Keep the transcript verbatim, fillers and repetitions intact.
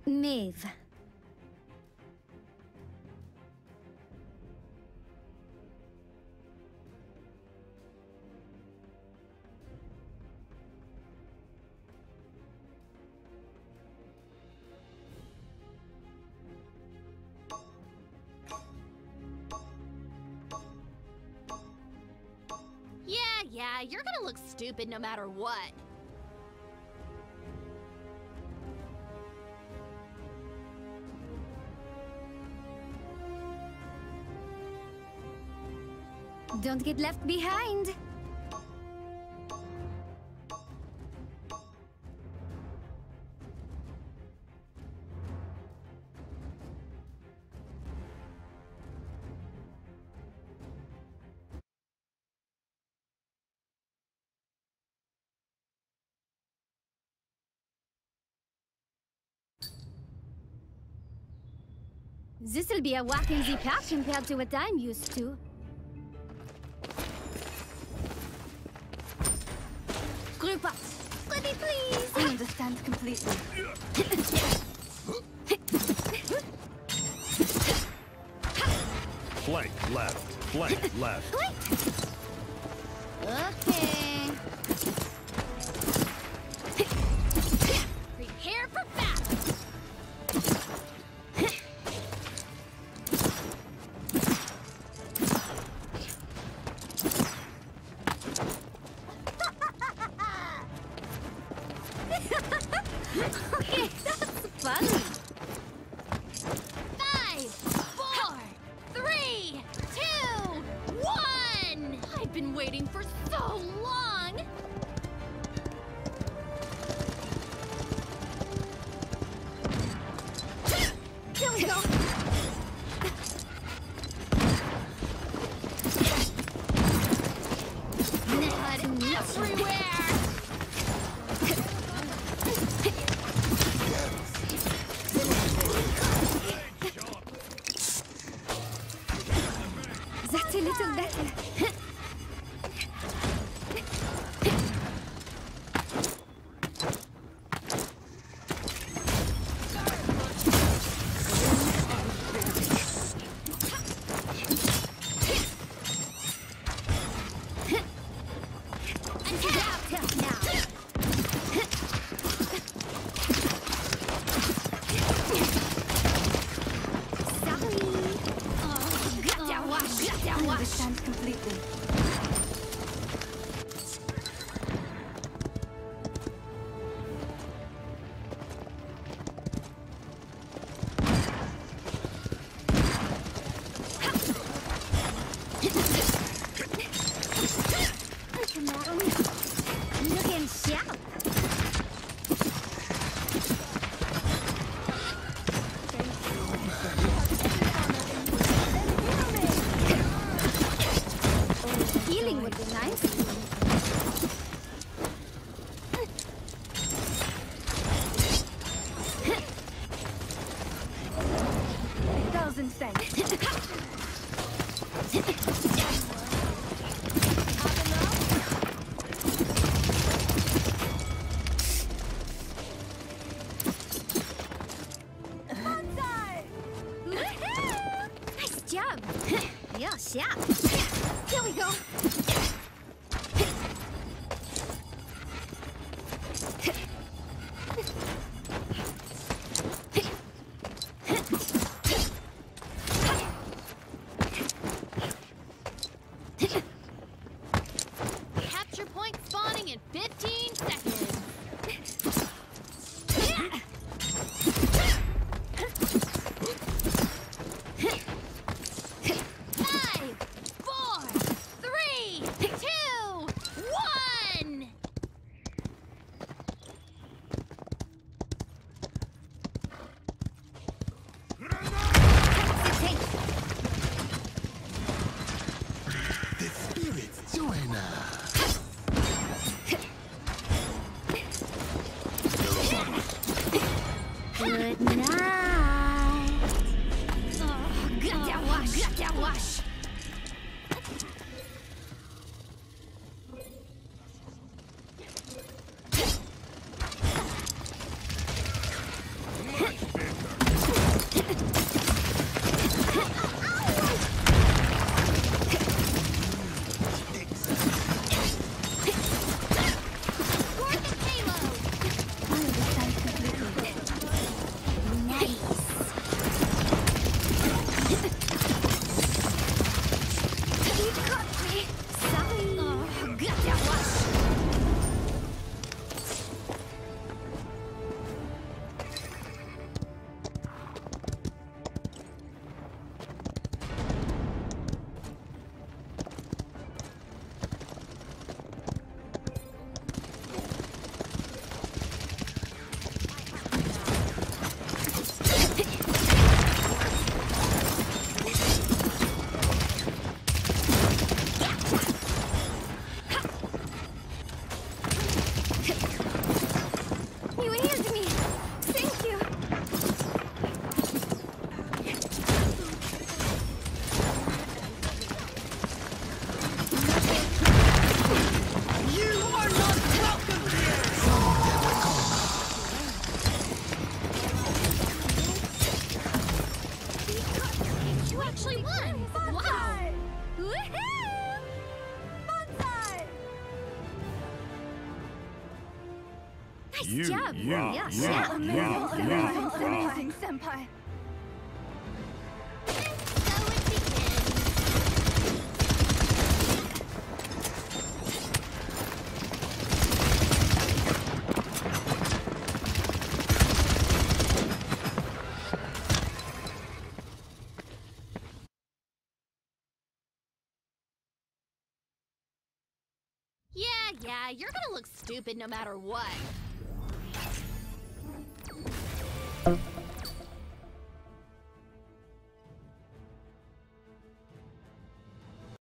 Meave. Yeah, yeah, you're gonna look stupid no matter what. Don't get left behind. This'll be a walk in the park compared to what I'm used to. Group up. Ready, please. I understand completely. Flank left. Flank left. Okay. Prepare for battle. Okay, that's funny. Five, four, three, two, one! I've been waiting for so long! Here we go. Blood everywhere! That's a little better. I understand completely. Looking sharp. Healing would be nice. Thousand thanks. Nice job. You're sharp. Here we go. Capture point spawning in fifteen seconds. Five, You, job. you, Yeah, you, yeah. you, Amazing, you, amazing, senpai. So it begins. Yeah, yeah, you're gonna look stupid no matter what.